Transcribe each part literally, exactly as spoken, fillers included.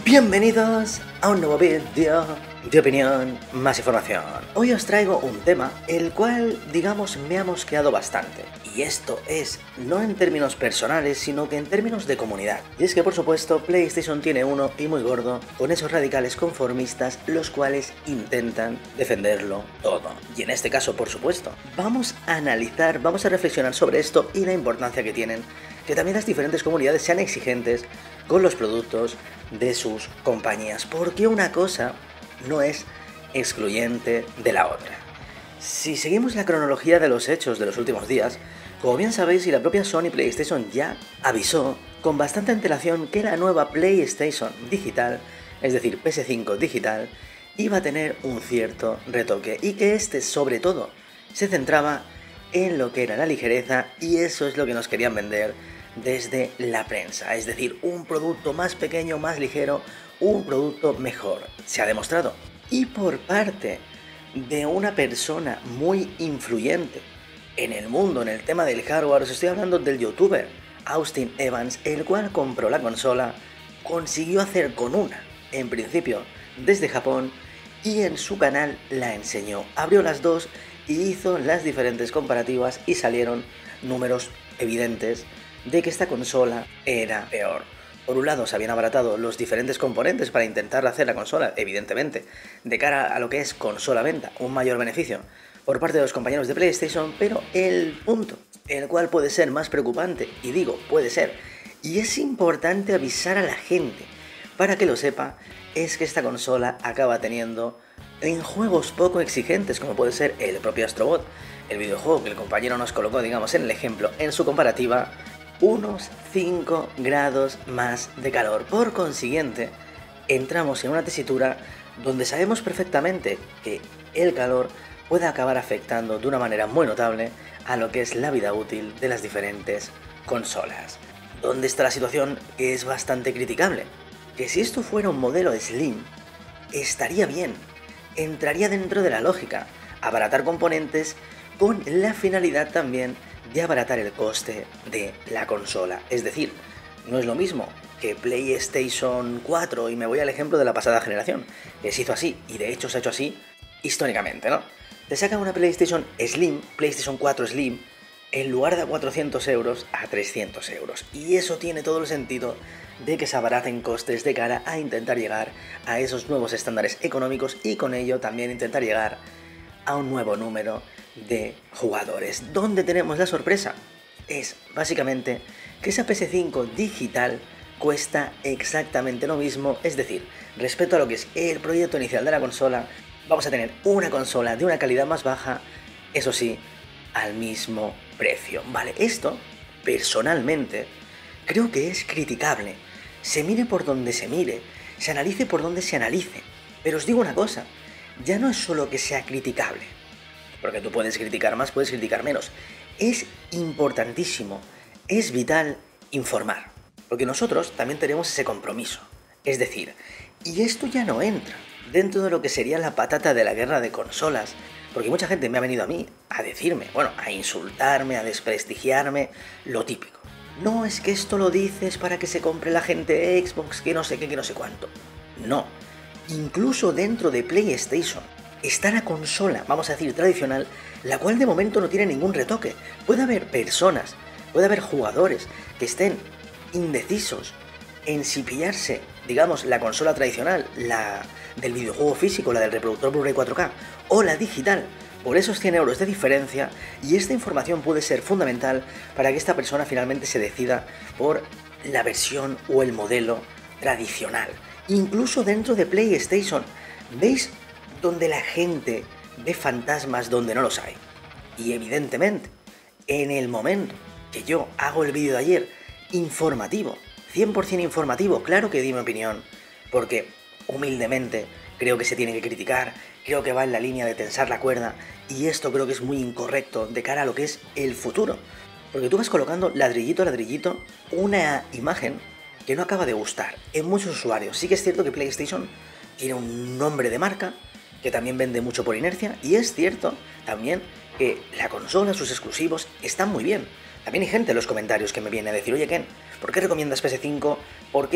Bienvenidos a un nuevo vídeo de opinión, más información. Hoy os traigo un tema el cual, digamos, me ha mosqueado bastante. Y esto es, no en términos personales, sino que en términos de comunidad. Y es que, por supuesto, PlayStation tiene uno y muy gordo con esos radicales conformistas, los cuales intentan defenderlo todo. Y en este caso, por supuesto, vamos a analizar, vamos a reflexionar sobre esto y la importancia que tienen que también las diferentes comunidades sean exigentes con los productos de sus compañías, porque una cosa no es excluyente de la otra. Si seguimos la cronología de los hechos de los últimos días, como bien sabéis, y la propia Sony PlayStation ya avisó con bastante antelación que la nueva PlayStation digital, es decir, P S cinco digital, iba a tener un cierto retoque y que este sobre todo se centraba en lo que era la ligereza, y eso es lo que nos querían vender desde la prensa, es decir, un producto más pequeño, más ligero, un producto mejor. Se ha demostrado. Y por parte de una persona muy influyente en el mundo, en el tema del hardware, os estoy hablando del youtuber Austin Evans, el cual compró la consola, consiguió hacer con una, en principio, desde Japón, y en su canal la enseñó. Abrió las dos y hizo las diferentes comparativas y salieron números evidentes de que esta consola era peor. Por un lado, se habían abaratado los diferentes componentes para intentar hacer la consola, evidentemente, de cara a lo que es consola-venta, un mayor beneficio por parte de los compañeros de PlayStation, pero el punto, el cual puede ser más preocupante, y digo, puede ser, y es importante avisar a la gente para que lo sepa, es que esta consola acaba teniendo en juegos poco exigentes, como puede ser el propio Astro Bot, el videojuego que el compañero nos colocó, digamos, en el ejemplo, en su comparativa, unos cinco grados más de calor. Por consiguiente, entramos en una tesitura donde sabemos perfectamente que el calor puede acabar afectando de una manera muy notable a lo que es la vida útil de las diferentes consolas. ¿Dónde está la situación? Que es bastante criticable. Que si esto fuera un modelo Slim, estaría bien, entraría dentro de la lógica, abaratar componentes con la finalidad también de abaratar el coste de la consola. Es decir, no es lo mismo que PlayStation cuatro, y me voy al ejemplo de la pasada generación, que se hizo así, y de hecho se ha hecho así históricamente, ¿no? Te sacan una PlayStation Slim, PlayStation cuatro Slim, en lugar de a cuatrocientos euros, a trescientos euros. Y eso tiene todo el sentido de que se abaraten costes de cara a intentar llegar a esos nuevos estándares económicos y con ello también intentar llegar a un nuevo número de jugadores. ¿Dónde tenemos la sorpresa? Es básicamente que esa P S cinco digital cuesta exactamente lo mismo, es decir, respecto a lo que es el proyecto inicial de la consola, vamos a tener una consola de una calidad más baja, eso sí, al mismo precio. Vale, esto, personalmente, creo que es criticable. Se mire por donde se mire, se analice por donde se analice. Pero os digo una cosa, ya no es solo que sea criticable, porque tú puedes criticar más, puedes criticar menos. Es importantísimo, es vital informar, porque nosotros también tenemos ese compromiso. Es decir, y esto ya no entra dentro de lo que sería la patata de la guerra de consolas, porque mucha gente me ha venido a mí a decirme, bueno, a insultarme, a desprestigiarme, lo típico. No, es que esto lo dices para que se compre la gente de Xbox, que no sé qué, que no sé cuánto. No, incluso dentro de PlayStation está la consola, vamos a decir, tradicional, la cual de momento no tiene ningún retoque. Puede haber personas, puede haber jugadores que estén indecisos en si pillarse, digamos, la consola tradicional, la del videojuego físico, la del reproductor Blu-ray cuatro K, o la digital, por esos cien euros de diferencia, y esta información puede ser fundamental para que esta persona finalmente se decida por la versión o el modelo tradicional. Incluso dentro de PlayStation, ¿veis donde la gente ve fantasmas donde no los hay? Y evidentemente, en el momento que yo hago el vídeo de ayer, informativo, cien por cien informativo, claro que di mi opinión, porque humildemente creo que se tiene que criticar, creo que va en la línea de tensar la cuerda, y esto creo que es muy incorrecto de cara a lo que es el futuro, porque tú vas colocando ladrillito a ladrillito una imagen que no acaba de gustar en muchos usuarios. Sí que es cierto que PlayStation tiene un nombre de marca que también vende mucho por inercia, y es cierto también que la consola, sus exclusivos, están muy bien. También hay gente en los comentarios que me viene a decir, oye Ken, ¿por qué recomiendas P S cinco? ¿Por qué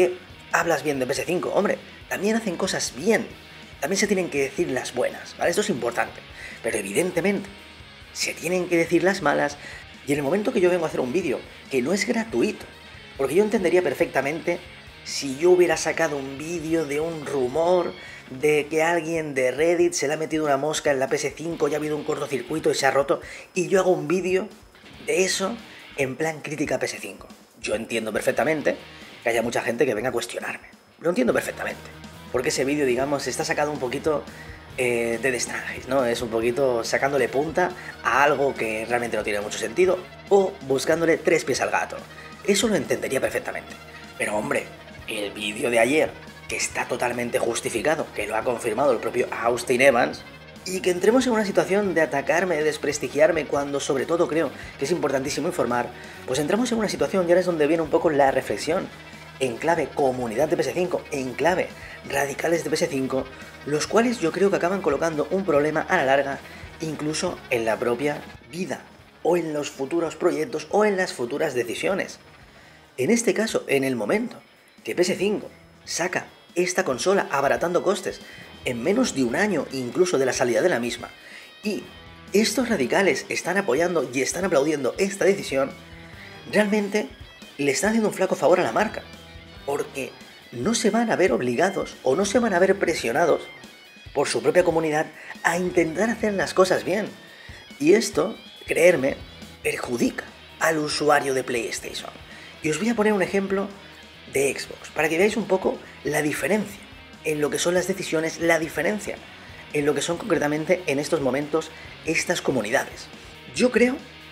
hablas bien de P S cinco, hombre, también hacen cosas bien. También se tienen que decir las buenas, ¿vale? Esto es importante. Pero evidentemente, se tienen que decir las malas, y en el momento que yo vengo a hacer un vídeo, que no es gratuito, porque yo entendería perfectamente si yo hubiera sacado un vídeo de un rumor de que alguien de Reddit se le ha metido una mosca en la P S cinco y ha habido un cortocircuito y se ha roto, y yo hago un vídeo de eso en plan crítica a P S cinco. Yo entiendo perfectamente que haya mucha gente que venga a cuestionarme. Lo entiendo perfectamente. Porque ese vídeo, digamos, está sacado un poquito eh, de destrangis, ¿no? Es un poquito sacándole punta a algo que realmente no tiene mucho sentido o buscándole tres pies al gato. Eso lo entendería perfectamente. Pero hombre, el vídeo de ayer, que está totalmente justificado, que lo ha confirmado el propio Austin Evans, y que entremos en una situación de atacarme, de desprestigiarme, cuando sobre todo creo que es importantísimo informar, pues entramos en una situación y ahora es donde viene un poco la reflexión, en clave comunidad de P S cinco, en clave radicales de P S cinco, los cuales yo creo que acaban colocando un problema a la larga, incluso en la propia vida, o en los futuros proyectos, o en las futuras decisiones. En este caso, en el momento que P S cinco saca esta consola abaratando costes en menos de un año incluso de la salida de la misma, y estos radicales están apoyando y están aplaudiendo esta decisión, realmente le están haciendo un flaco favor a la marca, porque no se van a ver obligados o no se van a ver presionados por su propia comunidad a intentar hacer las cosas bien. Y esto, creerme, perjudica al usuario de PlayStation. Y os voy a poner un ejemplo de Xbox, para que veáis un poco la diferencia en lo que son las decisiones, la diferencia en lo que son concretamente en estos momentos estas comunidades. Yo creo,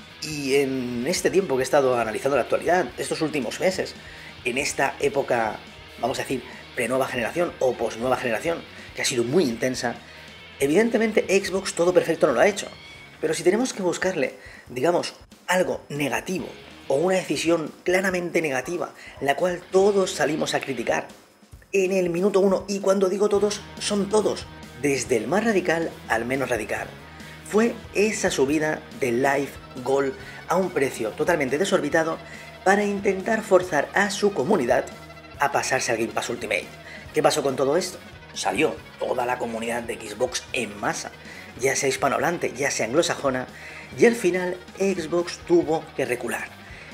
y en este tiempo que he estado analizando la actualidad, estos últimos meses, en esta época, vamos a decir, pre-nueva generación o post-nueva generación, que ha sido muy intensa, evidentemente Xbox todo perfecto no lo ha hecho. Pero si tenemos que buscarle, digamos, algo negativo o una decisión claramente negativa, la cual todos salimos a criticar en el minuto uno, y cuando digo todos, son todos, desde el más radical al menos radical, fue esa subida del Live Gold a un precio totalmente desorbitado para intentar forzar a su comunidad a pasarse al Game Pass Ultimate. ¿Qué pasó con todo esto? Salió toda la comunidad de Xbox en masa, ya sea hispanohablante, ya sea anglosajona, y al final Xbox tuvo que recular.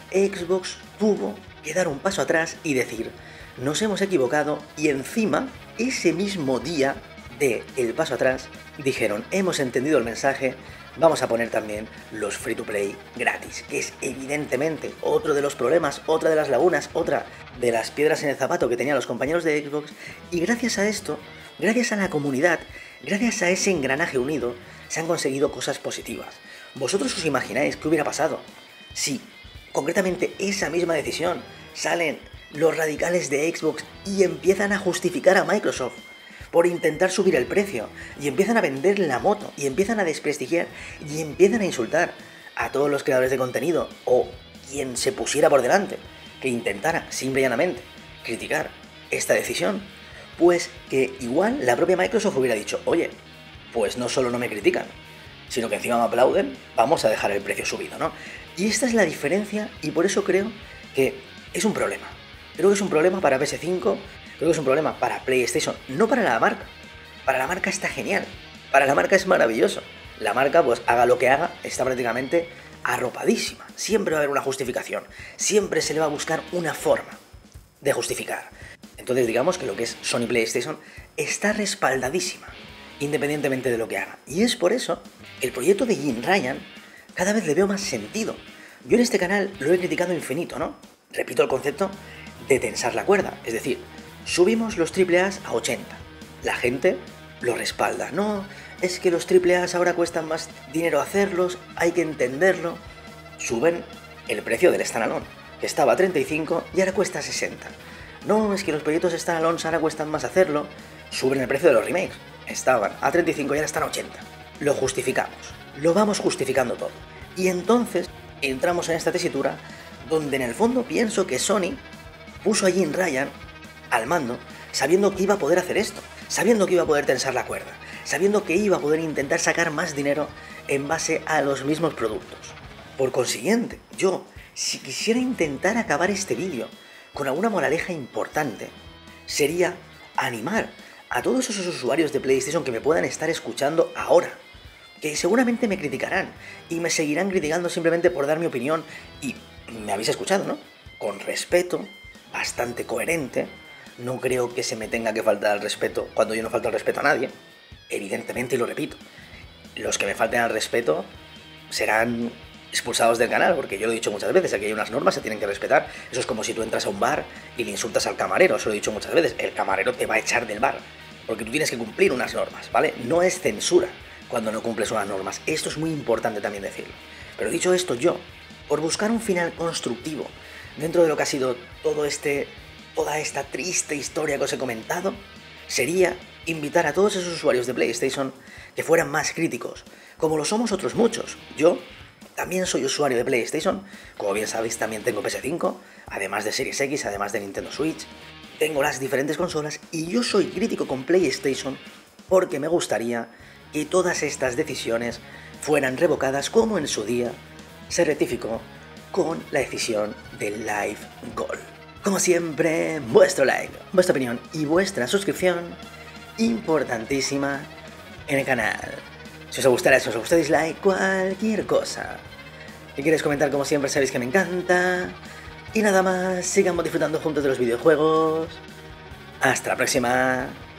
Xbox tuvo que dar un paso atrás y decir, nos hemos equivocado, y encima, ese mismo día de el paso atrás, dijeron, hemos entendido el mensaje, vamos a poner también los free to play gratis, que es evidentemente otro de los problemas, otra de las lagunas, otra de las piedras en el zapato que tenían los compañeros de Xbox, y gracias a esto, gracias a la comunidad, gracias a ese engranaje unido, se han conseguido cosas positivas. ¿Vosotros os imagináis qué hubiera pasado si, concretamente, esa misma decisión salen los radicales de Xbox y empiezan a justificar a Microsoft por intentar subir el precio, y empiezan a vender la moto, y empiezan a desprestigiar, y empiezan a insultar a todos los creadores de contenido, o quien se pusiera por delante, que intentara, simple y llanamente, criticar esta decisión? Pues que igual la propia Microsoft hubiera dicho, oye, pues no solo no me critican, sino que encima me aplauden, vamos a dejar el precio subido, ¿no? Y esta es la diferencia, y por eso creo que es un problema. Creo que es un problema para P S cinco, creo que es un problema para PlayStation, no para la marca. Para la marca está genial, para la marca es maravilloso. La marca, pues haga lo que haga, está prácticamente arropadísima. Siempre va a haber una justificación, siempre se le va a buscar una forma de justificar. Entonces digamos que lo que es Sony PlayStation está respaldadísima, independientemente de lo que haga. Y es por eso que el proyecto de Jim Ryan cada vez le veo más sentido. Yo en este canal lo he criticado infinito, ¿no? Repito el concepto de tensar la cuerda, es decir, subimos los triple A a ochenta, la gente lo respalda, no, es que los triple A ahora cuestan más dinero hacerlos, hay que entenderlo, suben el precio del standalone, que estaba a treinta y cinco y ahora cuesta sesenta, no, es que los proyectos standalone ahora cuestan más hacerlo, suben el precio de los remakes, estaban a treinta y cinco y ahora están a ochenta, lo justificamos, lo vamos justificando todo, y entonces entramos en esta tesitura donde en el fondo pienso que Sony puso a Jim Ryan al mando sabiendo que iba a poder hacer esto, sabiendo que iba a poder tensar la cuerda, sabiendo que iba a poder intentar sacar más dinero en base a los mismos productos. Por consiguiente, yo, si quisiera intentar acabar este vídeo con alguna moraleja importante, sería animar a todos esos usuarios de PlayStation que me puedan estar escuchando ahora, que seguramente me criticarán y me seguirán criticando simplemente por dar mi opinión, y me habéis escuchado, ¿no? Con respeto, bastante coherente. No creo que se me tenga que faltar al respeto cuando yo no falto al respeto a nadie. Evidentemente, y lo repito, los que me falten al respeto serán expulsados del canal, porque yo lo he dicho muchas veces, aquí hay unas normas, se tienen que respetar. Eso es como si tú entras a un bar y le insultas al camarero, eso lo he dicho muchas veces, el camarero te va a echar del bar, porque tú tienes que cumplir unas normas, ¿vale? No es censura cuando no cumples unas normas, esto es muy importante también decirlo. Pero dicho esto, yo, por buscar un final constructivo dentro de lo que ha sido todo este, toda esta triste historia que os he comentado, sería invitar a todos esos usuarios de PlayStation que fueran más críticos, como lo somos otros muchos. Yo también soy usuario de PlayStation, como bien sabéis también tengo P S cinco, además de Series X, además de Nintendo Switch, tengo las diferentes consolas y yo soy crítico con PlayStation porque me gustaría que todas estas decisiones fueran revocadas como en su día se rectificó con la decisión del Live Goal. Como siempre, vuestro like, vuestra opinión y vuestra suscripción, importantísima en el canal. Si os gustara eso, si os gusta dislike, cualquier cosa que quieres comentar, como siempre sabéis que me encanta. Y nada más, sigamos disfrutando juntos de los videojuegos. Hasta la próxima.